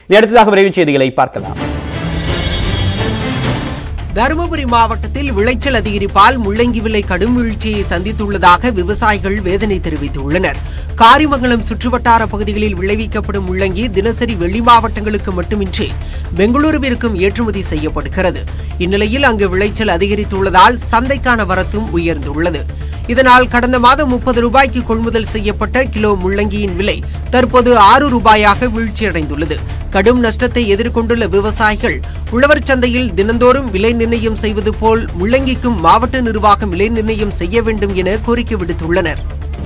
அடுத்ததாக விரைவு செய்திகளை பார்க்கலாம். தருமபுரி மாவட்டத்தில் விளைச்சல் அதிகரிப்பால் முள்ளங்கி விலை கடும் வீழ்ச்சியை சந்தித்துள்ளதாக விவசாயிகள் வேதனை தெரிவித்துள்ளனர். காரிமங்கலம் சுற்றுவட்டார பகுதிகளில் விளைவிக்கப்படும் முள்ளங்கி தினசரி வெளி மாவட்டங்களுக்கு மட்டுமின்றி பெங்களூருவிற்கும் ஏற்றுமதி செய்யப்படுகிறது. இந்நிலையில் அங்கு விளைச்சல் அதிகரித்துள்ளதால் சந்தைக்கான வரத்தும் உயர்ந்துள்ளது. இதனால் கடந்த மாதம் 30 ரூபாய்க்கு கொள்முதல் செய்யப்பட்ட கிலோ முள்ளங்கியின் விலை தற்போது 6 ரூபாயாக வீழ்ச்சியடைந்துள்ளது. கடும் நஷ்டத்தை எதிர்கொண்டுள்ள விவசாயிகள் உழவர் சந்தையில் தினந்தோறும் விலை நிர்ணயம் செய்வது போல் முள்ளங்கிக்கும் மாவட்ட நிர்வாகம் விலை நிர்ணயம் செய்ய வேண்டும் என கோரிக்கை விடுத்துள்ளனர்.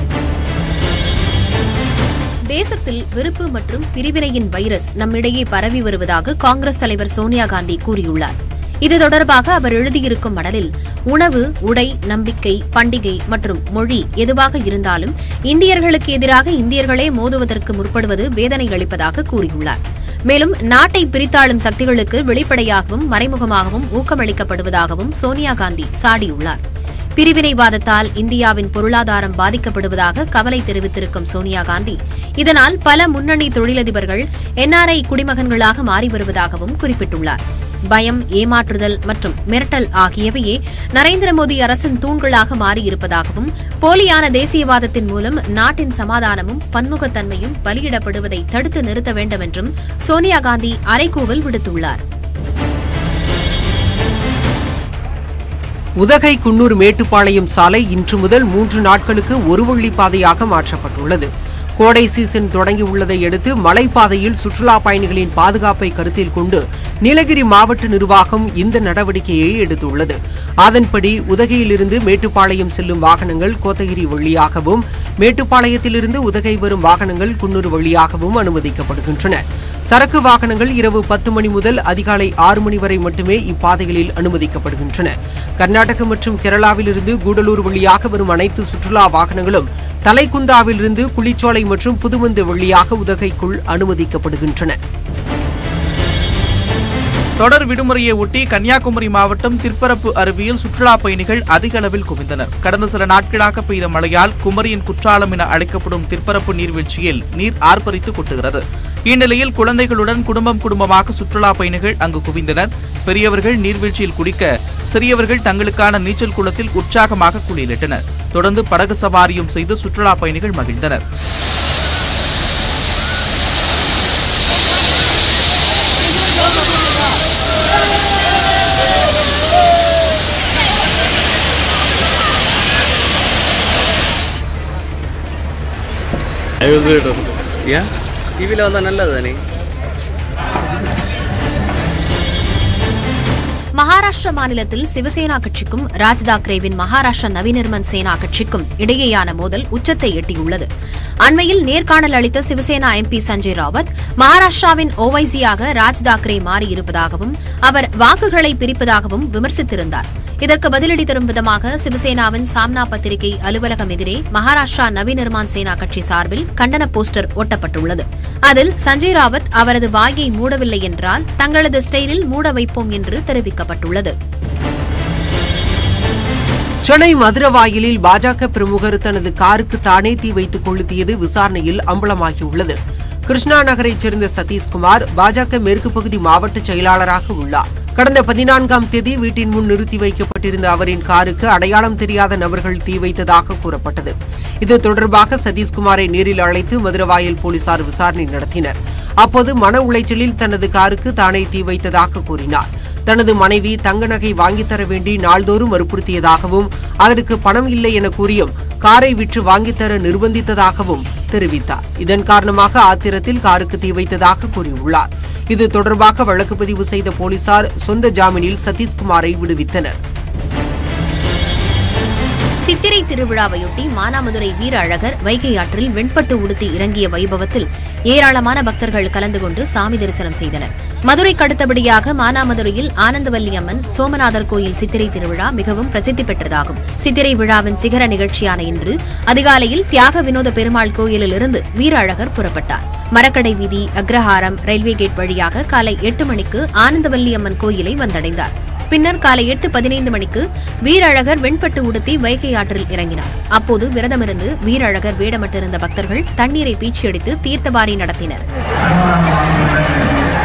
தேசத்தில் வெறுப்பு மற்றும் பிரிவினையின் வைரஸ் நம்மிடையே பரவி வருவதாக காங்கிரஸ் தலைவர் சோனியா காந்தி கூறியுள்ளார். இது தொடர்பாக அவர் எழுதியிருக்கும் மடலில் உணவு, உடை, நம்பிக்கை, பண்டிகை மற்றும் மொழி எதுவாக இருந்தாலும் இந்தியர்களுக்கு எதிராக இந்தியர்களே மோதுவதற்கு முற்படுவது வேதனை அளிப்பதாக கூறியுள்ளார். மேலும் நாட்டை பிரித்தாளும் சக்திகளுக்கு வெளிப்படையாகவும் மறைமுகமாகவும் ஊக்கமளிக்கப்படுவதாகவும் சோனியா காந்தி சாடியுள்ளார். பிரிவினைவாதத்தால் இந்தியாவின் பொருளாதாரம் பாதிக்கப்படுவதாக கவலை தெரிவித்திருக்கும் சோனியா காந்தி இதனால் பல முன்னணி தொழிலதிபர்கள் NRI குடிமகன்களாக மாறி வருவதாகவும் குறிப்பிட்டுள்ளார். பயம், ஏமாற்றுதல் மற்றும் மிரட்டல் ஆகியவையே நரேந்திர மோடி அரசின் தூண்களாக மாறியிருப்பதாகவும் போலியான தேசியவாதத்தின் மூலம் நாட்டின் சமாதானமும் பன்முகத்தன்மையும் பலியிடப்படுவதை தடுத்து நிறுத்த வேண்டும் என்றும் சோனியா காந்தி அறைகூவல் விடுத்துள்ளார். உதகை குன்னூர் மேட்டுப்பாளையம் சாலை இன்று முதல் 3 நாட்களுக்கு ஒரு வழிப்பாதையாக மாற்றப்பட்டுள்ளது. கோடை சீசன் தொடங்கியுள்ளதை அடுத்து மலைப்பாதையில் சுற்றுலா பயணிகளின் பாதுகாப்பை கருத்தில் கொண்டு நீலகிரி மாவட்ட நிர்வாகம் இந்த நடவடிக்கையை எடுத்துள்ளது. அதன்படி உதகையிலிருந்து மேட்டுப்பாளையம் செல்லும் வாகனங்கள் கோத்தகிரி வழியாகவும், மேட்டுப்பாளையத்திலிருந்து உதகை வரும் வாகனங்கள் குன்னூர் வழியாகவும் அனுமதிக்கப்படுகின்றன. சரக்கு வாகனங்கள் இரவு 10 மணி முதல் அதிகாலை 6 மணி வரை மட்டுமே இப்பாதைகளில் அனுமதிக்கப்படுகின்றன. கர்நாடகம் மற்றும் கேரளாவிலிருந்து கூடலூர் வழியாக வரும் அனைத்து சுற்றுலா வாகனங்களும் தலைக்குந்தாவிலிருந்து குளிச்சோலை மற்றும் புதுமந்து வழியாக உதகைக்குள் அனுமதிக்கப்படுகின்றன. தொடர் விடுமுறையை ஒட்டி கன்னியாகுமரி மாவட்டம் திற்பரப்பு அருவியில் சுற்றுலா பயணிகள் அதிக அளவில் குவிந்தனர். கடந்த சில நாட்களாக பெய்த மழையால் குமரியின் குற்றாலம் என அழைக்கப்படும் திற்பரப்பு நீர்வீழ்ச்சியில் நீர் ஆர்ப்பரித்து கொட்டுகிறது. இந்நிலையில் குழந்தைகளுடன் குடும்பமாக சுற்றுலா பயணிகள் அங்கு குவிந்தனர். பெரியவர்கள் நீர்வீழ்ச்சியில் குளிக்க, சிறியவர்கள் தங்களுக்கான நீச்சல் குளத்தில் உற்சாகமாக குளியலிட்டனர். தொடர்ந்து படகு சவாரியும் செய்து சுற்றுலா பயணிகள் மகிழ்ந்தனர். டிவில வந்தா நல்லதுதானே. மகாராஷ்டிரா மாநிலத்தில் சிவசேனா கட்சிக்கும் ராஜ் தாக்கரேவின் மகாராஷ்டிரா நவநிர்மாண் சேனா கட்சிக்கும் இடையேயான மோதல் உச்சத்தை எட்டியுள்ளது. அண்மையில் நேர்காணல் அளித்த சிவசேனா MP சஞ்சய் ராவத் மகாராஷ்டிராவின் OIC-யாக ராஜ் தாக்கரே மாறியிருப்பதாகவும் அவர் வாக்குகளை பிரிப்பதாகவும் விமர்சித்திருந்தார். இதற்கு பதிலடி தரும் விதமாக சிவசேனாவின் சாம்னா பத்திரிகை அலுவலகம் எதிரே மகாராஷ்டிரா நவநிர்மாண் சேனா கட்சி சார்பில் கண்டன போஸ்டர் ஒட்டப்பட்டுள்ளது. அதில் சஞ்சய் ராவத் அவரது வாயை மூடவில்லை என்றால் தங்களது ஸ்டைலில் மூட வைப்போம் என்று தெரிவிக்கப்பட்டுள்ளது. சென்னை மதுரவாயிலில் பாஜக பிரமுகர் தனது காருக்கு தானே தீ வைத்துக் கொளுத்தியது விசாரணையில் அம்பலமாகியுள்ளது. கிருஷ்ணா நகரைச் சேர்ந்த சதீஷ்குமார் பாஜக மேற்கு பகுதி மாவட்ட செயலாளராக உள்ளார். கடந்த 14ஆம் தேதி வீட்டின் முன் நிறுத்தி வைக்கப்பட்டிருந்த அவரின் காருக்கு அடையாளம் தெரியாத நபர்கள் தீ வைத்ததாக கூறப்பட்டது. இது தொடர்பாக சதீஷ்குமாரை நேரில் அழைத்து மதுரவாயல் போலீசார் விசாரணை நடத்தினர். அப்போது மன உளைச்சலில் தனது காருக்கு தானே தீ வைத்ததாக கூறினார். தனது மனைவி தங்க நகை வாங்கித்தர வேண்டி நாள்தோறும் வற்புறுத்தியதாகவும் அதற்கு பணம் இல்லை என கூறியும் காரை விற்று வாங்கித்தர நிர்பந்தித்ததாகவும் தெரிவித்தார். இதன் காரணமாக ஆத்திரத்தில் காருக்கு தீ வைத்ததாக கூறியுள்ளார். இது தொடர்பாக வழக்கு பதிவு செய்த போலீசார் சொந்த ஜாமீனில் சதீஷ்குமாரை விடுவித்தனர். சித்திரை திருவிழாவையொட்டி மானாமதுரை வீர அழகர் வைகை ஆற்றில் வெண்பட்டு உடுத்தி இறங்கிய வைபவத்தில் ஏராளமான பக்தர்கள் கலந்து கொண்டு சாமி தரிசனம் செய்தனர். மதுரைக்கு அடுத்தபடியாக மானாமதுரையில் ஆனந்தவல்லி அம்மன் சோமநாதர் கோயில் சித்திரை திருவிழா மிகவும் பிரசித்தி பெற்றதாகும். சித்திரை விழாவின் சிகர நிகழ்ச்சியான இன்று அதிகாலையில் தியாக வினோத பெருமாள் கோயிலிலிருந்து வீர அழகர் புறப்பட்டார். மரக்கடை வீதி, அக்ரஹாரம், ரயில்வே கேட் வழியாக காலை 8 மணிக்கு ஆனந்தவல்லி அம்மன் கோயிலை வந்தடைந்தார். பின்னர் காலை 8:15 மணிக்கு வீரழகர் வெண்பட்டு உடுத்தி வைகை ஆற்றில் இறங்கினார். அப்போது விரதமிருந்து வீரழகர் வேடமிட்டிருந்த பக்தர்கள் தண்ணீரை பீச்சியடித்து தீர்த்தவாரி நடத்தினர்.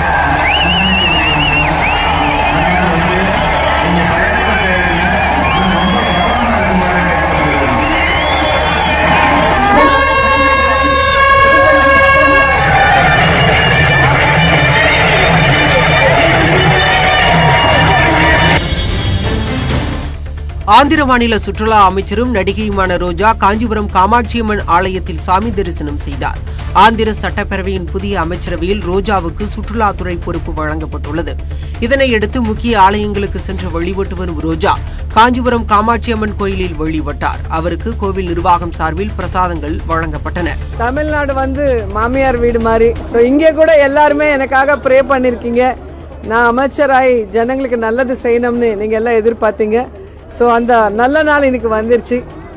ஆந்திர மாநில சுற்றுலா அமைச்சரும் நடிகையுமான ரோஜா காஞ்சிபுரம் காமாட்சியம்மன் ஆலயத்தில் சாமி தரிசனம் செய்தார். ஆந்திர சட்டப்பேரவையின் புதிய அமைச்சரவையில் ரோஜாவுக்கு சுற்றுலாத்துறை பொறுப்பு வழங்கப்பட்டுள்ளது. இதனையடுத்து முக்கிய ஆலயங்களுக்கு சென்று வழிபட்டு வரும் ரோஜா காஞ்சிபுரம் காமாட்சியம்மன் கோயிலில் வழிபட்டார். அவருக்கு கோவில் நிர்வாகம் சார்பில் பிரசாதங்கள் வழங்கப்பட்டன. தமிழ்நாடு மாமியார் வீடு மாதிரி. இங்கே கூட எல்லாருமே எனக்காக ப்ரே பண்ணிருக்கீங்க. நான் அமைச்சராய் ஜனங்களுக்கு நல்லது செய்யணும்னு நீங்க எல்லாம் எதிர்பார்த்தீங்க. அந்த நல்ல நாள் இன்னைக்கு வந்துருச்சு.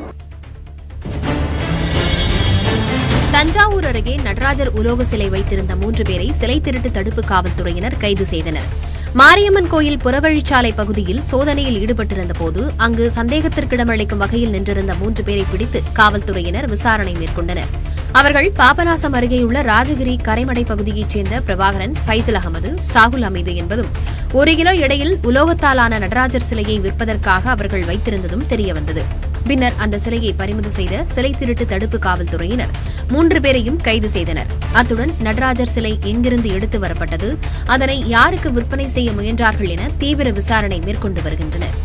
தஞ்சாவூர் அருகே நடராஜர் உலோக சிலை வைத்திருந்த 3 பேரை சிலை திருட்டு தடுப்பு காவல்துறையினர் கைது செய்தனர். மாரியம்மன் கோயில் புறவழிச்சாலை பகுதியில் சோதனையில் ஈடுபட்டிருந்த போது அங்கு சந்தேகத்திற்கிடமளிக்கும் வகையில் நின்றிருந்த 3 பேரை பிடித்து காவல்துறையினர் விசாரணை மேற்கொண்டனர். அவர்கள் பாபநாசம் அருகேயுள்ள ராஜகிரி கரைமடை பகுதியைச் சேர்ந்த பிரபாகரன், ஃபைசல் அகமது, சாகுல் அமீது என்பதும் 1 கிலோ எடையில் உலோகத்தாலான நடராஜர் சிலையை விற்பதற்காக அவர்கள் வைத்திருந்ததும் தெரியவந்தது. பின்னர் அந்த சிலையை பறிமுதல் செய்த சிலை திருட்டு தடுப்பு காவல்துறையினர் 3 பேரையும் கைது செய்தனர். அத்துடன் நடராஜர் சிலை எங்கிருந்து எடுத்து வரப்பட்டது, அதனை யாருக்கு விற்பனை செய்ய முயன்றார்கள் என தீவிர விசாரணை மேற்கொண்டு வருகின்றனர்.